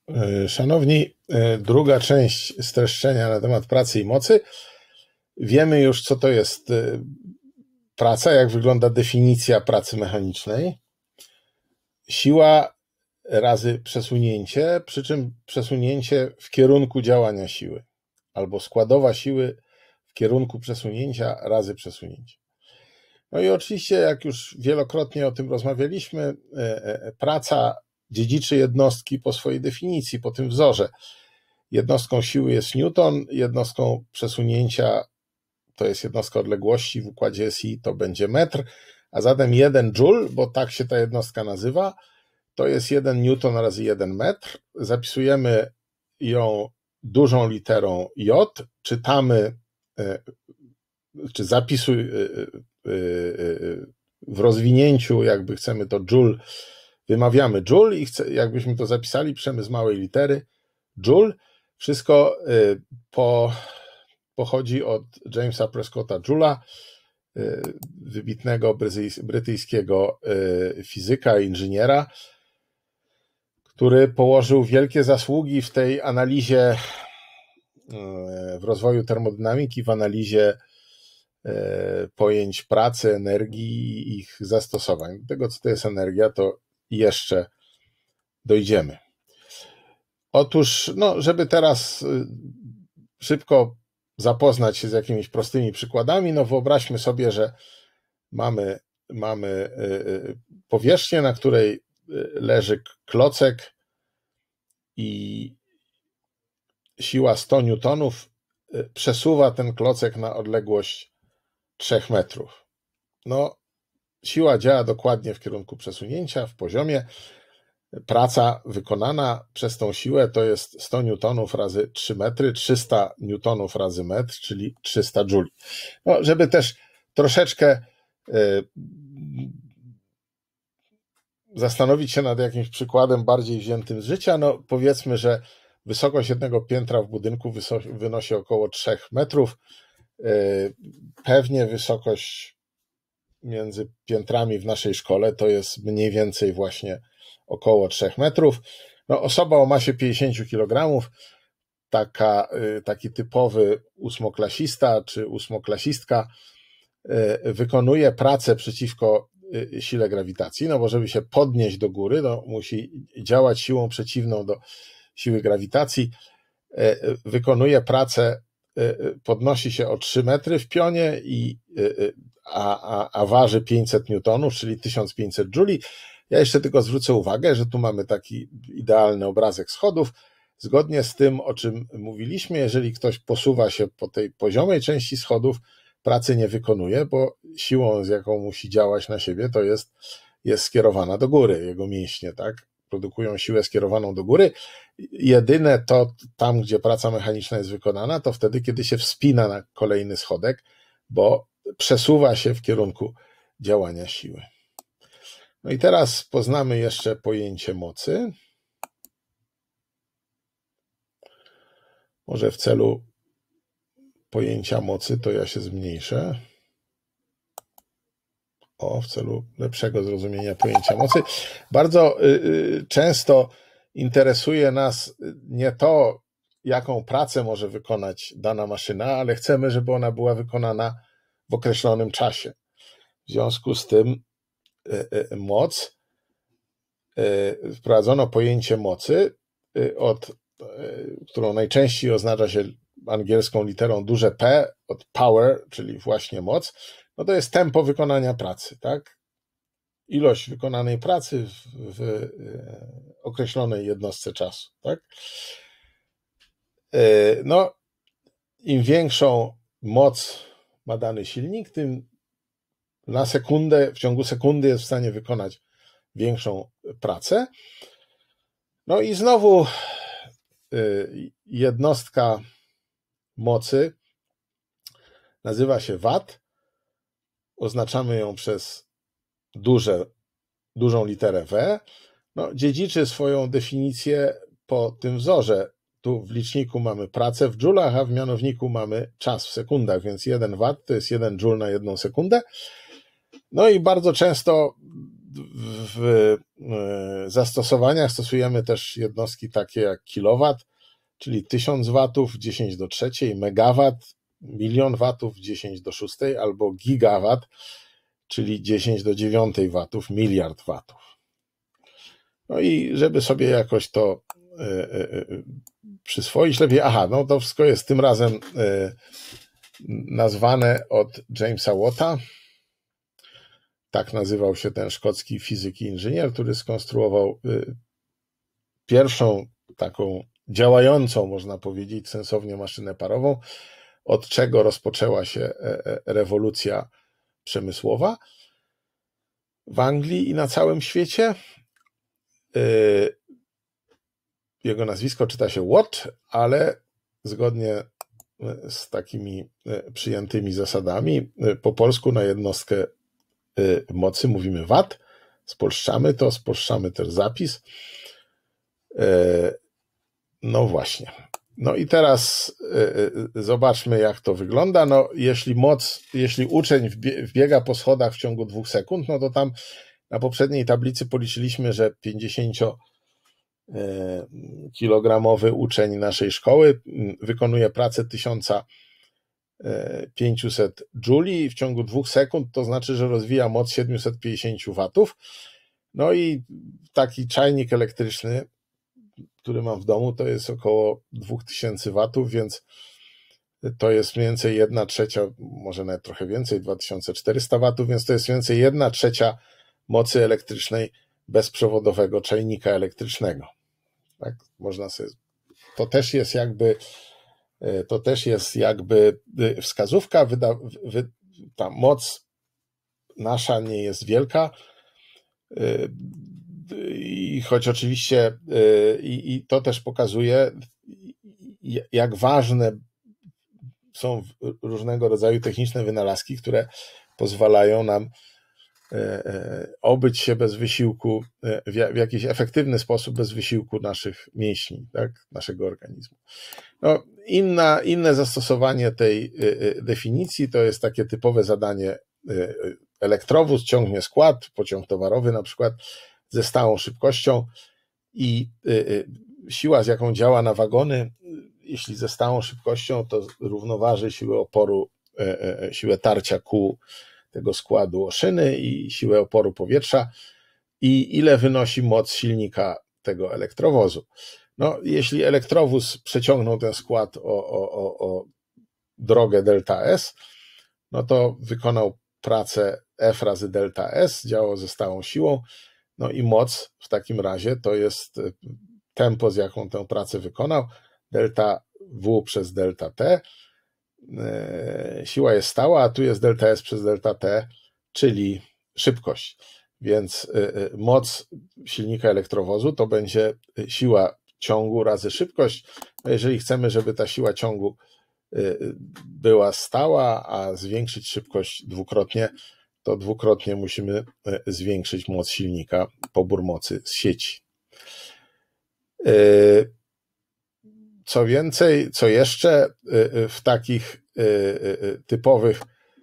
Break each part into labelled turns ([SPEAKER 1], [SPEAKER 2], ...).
[SPEAKER 1] Szanowni, druga część streszczenia na temat pracy i mocy. Wiemy już, co to jest praca, jak wygląda definicja pracy mechanicznej. Siła razy przesunięcie, przy czym przesunięcie w kierunku działania siły, albo składowa siły w kierunku przesunięcia razy przesunięcie. No i oczywiście, jak już wielokrotnie o tym rozmawialiśmy, praca dziedziczy jednostki po swojej definicji, po tym wzorze. Jednostką siły jest newton, jednostką przesunięcia to jest jednostka odległości, w układzie SI to będzie metr, a zatem 1 joule, bo tak się ta jednostka nazywa, to jest 1 newton razy 1 metr. Zapisujemy ją dużą literą J, czytamy, czy zapisuj w rozwinięciu, jakby chcemy to joule, wymawiamy joule i jakbyśmy to zapisali, piszemy z małej litery joule. Wszystko pochodzi od Jamesa Prescotta Joule'a, wybitnego brytyjskiego fizyka i inżyniera, który położył wielkie zasługi w tej analizie, w rozwoju termodynamiki, w analizie pojęć pracy, energii i ich zastosowań. Do tego, co to jest energia, to jeszcze dojdziemy. Otóż, żeby teraz szybko zapoznać się z jakimiś prostymi przykładami, wyobraźmy sobie, że mamy powierzchnię, na której leży klocek i siła 100 newtonów przesuwa ten klocek na odległość 3 metrów. Siła działa dokładnie w kierunku przesunięcia, w poziomie. Praca wykonana przez tą siłę to jest 100 newtonów razy 3 metry, 300 newtonów razy metr, czyli 300 jouli. Żeby też troszeczkę zastanowić się nad jakimś przykładem bardziej wziętym z życia, powiedzmy, że wysokość jednego piętra w budynku wynosi około 3 metrów. Pewnie wysokość między piętrami w naszej szkole to jest mniej więcej właśnie około 3 metrów. Osoba o masie 50 kg, taki typowy ósmoklasista czy ósmoklasistka wykonuje pracę przeciwko sile grawitacji, bo żeby się podnieść do góry, musi działać siłą przeciwną do siły grawitacji. Wykonuje pracę, podnosi się o 3 metry w pionie, a waży 500 newtonów, czyli 1500 jouli. Ja jeszcze tylko zwrócę uwagę, że tu mamy taki idealny obrazek schodów. Zgodnie z tym, o czym mówiliśmy, jeżeli ktoś posuwa się po tej poziomej części schodów, pracy nie wykonuje, bo siłą, z jaką musi działać na siebie, to jest skierowana do góry. Jego mięśnie, produkują siłę skierowaną do góry. Jedyne to tam, gdzie praca mechaniczna jest wykonana, to wtedy, kiedy się wspina na kolejny schodek, bo przesuwa się w kierunku działania siły. I teraz poznamy jeszcze pojęcie mocy. Może w celu pojęcia mocy to ja się zmniejszę. W celu lepszego zrozumienia pojęcia mocy. Bardzo często interesuje nas nie to, jaką pracę może wykonać dana maszyna, ale chcemy, żeby ona była wykonana w określonym czasie. W związku z tym moc, wprowadzono pojęcie mocy, którą najczęściej oznacza się angielską literą duże P, od power, czyli właśnie moc. To jest tempo wykonania pracy, ilość wykonanej pracy w określonej jednostce czasu, Im większą moc ma dany silnik, tym na sekundę, w ciągu sekundy jest w stanie wykonać większą pracę. I znowu jednostka mocy nazywa się watt. Oznaczamy ją przez dużą literę W. Dziedziczy swoją definicję po tym wzorze. Tu w liczniku mamy pracę w dżulach, a w mianowniku mamy czas w sekundach, więc 1 watt to jest 1 joule na 1 sekundę. I bardzo często w zastosowaniach stosujemy też jednostki takie jak kilowat, czyli 1000 watów 10 do 3, megawat 1 000 000 watów 10 do 6, albo gigawat, czyli 10 do 9 watów, miliard watów. No i żeby sobie jakoś to przyswoić lepiej, no to wszystko jest tym razem nazwane od Jamesa Watta. Tak nazywał się ten szkocki fizyk i inżynier, który skonstruował pierwszą taką działającą, można powiedzieć, sensownie maszynę parową, od czego rozpoczęła się rewolucja przemysłowa w Anglii i na całym świecie. Jego nazwisko czyta się Watt, ale zgodnie z takimi przyjętymi zasadami po polsku na jednostkę mocy mówimy watt. Spolszczamy też zapis. No właśnie. No i teraz zobaczmy, jak to wygląda. No, jeśli uczeń wbiega po schodach w ciągu 2 sekund, no to tam na poprzedniej tablicy policzyliśmy, że 50-kilogramowy uczeń naszej szkoły wykonuje pracę 1500 jouli w ciągu 2 sekund, to znaczy, że rozwija moc 750 watów. No i taki czajnik elektryczny, który mam w domu, to jest około 2000 watów, więc to jest mniej więcej 1/3, może nawet trochę więcej, 2400 watów, więc to jest mniej więcej 1/3 mocy elektrycznej bezprzewodowego czajnika elektrycznego. Tak, można sobie. To też jest jakby wskazówka. Ta moc nasza nie jest wielka, i choć oczywiście i to też pokazuje, jak ważne są różnego rodzaju techniczne wynalazki, które pozwalają nam obyć się bez wysiłku, w jakiś efektywny sposób, bez wysiłku naszych mięśni, tak, naszego organizmu. No, inne zastosowanie tej definicji to jest takie typowe zadanie. Elektrowóz ciągnie skład, pociąg towarowy na przykład, ze stałą szybkością i siła, z jaką działa na wagony, jeśli ze stałą szybkością, to równoważy siłę oporu, siłę tarcia kół tego składu o szyny i siłę oporu powietrza i ile wynosi moc silnika tego elektrowozu. No, jeśli elektrowóz przeciągnął ten skład o drogę delta S, no to wykonał pracę F razy delta S, działał ze stałą siłą, no i moc w takim razie to jest tempo, z jaką tę pracę wykonał, delta W przez delta T. Siła jest stała, a tu jest delta S przez delta T, czyli szybkość. Więc moc silnika elektrowozu to będzie siła ciągu razy szybkość. No jeżeli chcemy, żeby ta siła ciągu była stała, a zwiększyć szybkość dwukrotnie, to dwukrotnie musimy zwiększyć moc silnika, pobór mocy z sieci. Co więcej, co jeszcze w takich typowych,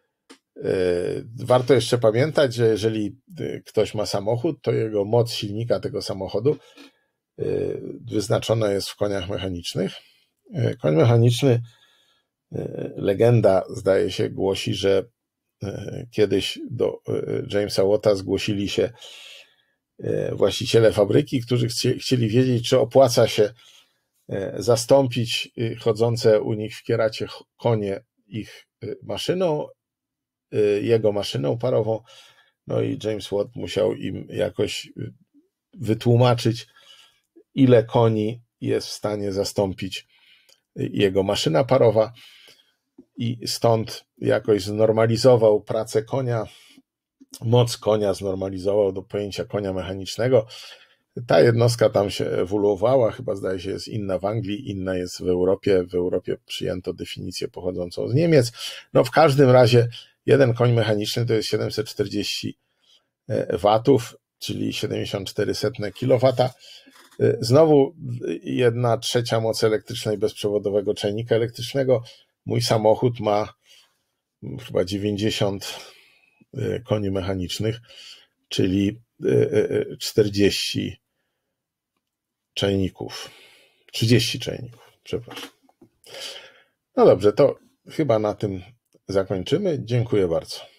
[SPEAKER 1] warto jeszcze pamiętać, że jeżeli ktoś ma samochód, to jego moc silnika tego samochodu wyznaczona jest w koniach mechanicznych. Koń mechaniczny, legenda zdaje się głosi, że kiedyś do Jamesa Watta zgłosili się właściciele fabryki, którzy chcieli wiedzieć, czy opłaca się zastąpić chodzące u nich w kieracie konie ich maszyną, jego maszyną parową. No i James Watt musiał im jakoś wytłumaczyć, ile koni jest w stanie zastąpić jego maszyna parowa, i stąd jakoś znormalizował pracę konia, moc konia znormalizował do pojęcia konia mechanicznego. Ta jednostka tam się ewoluowała, chyba zdaje się jest inna w Anglii, inna jest w Europie. W Europie przyjęto definicję pochodzącą z Niemiec. No w każdym razie jeden koń mechaniczny to jest 740 watów, czyli 74 kW. Znowu 1/3 mocy elektrycznej bezprzewodowego czajnika elektrycznego. Mój samochód ma chyba 90 koni mechanicznych, czyli 40 czajników. 30 czajników, przepraszam. No dobrze, to chyba na tym zakończymy. Dziękuję bardzo.